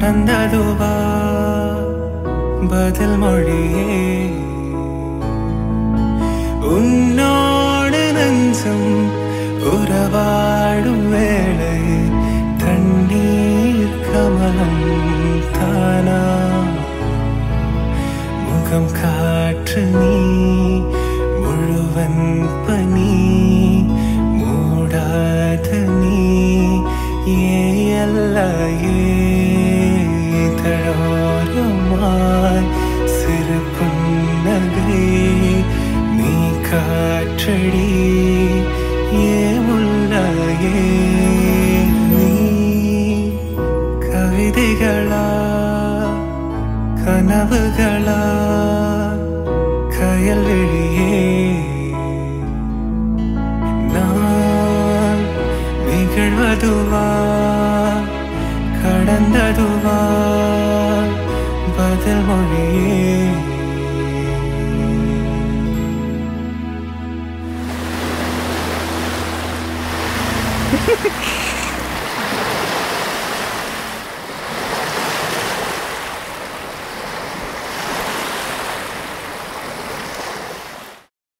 அந்ததுவா பதில் மொழியே உன்னோடு நெஞ்சம் உறவாடும் வேளை தண்ணீர் கமலம் தானா முகம் காற்று நீ முழுவன் பனி மூடாத நீ ஏல்லையே தழோரமாய் சிறு புன்னகை நீ காற்றடி ஏமுல்லையே நீ கவிதைகளா கனவுகளா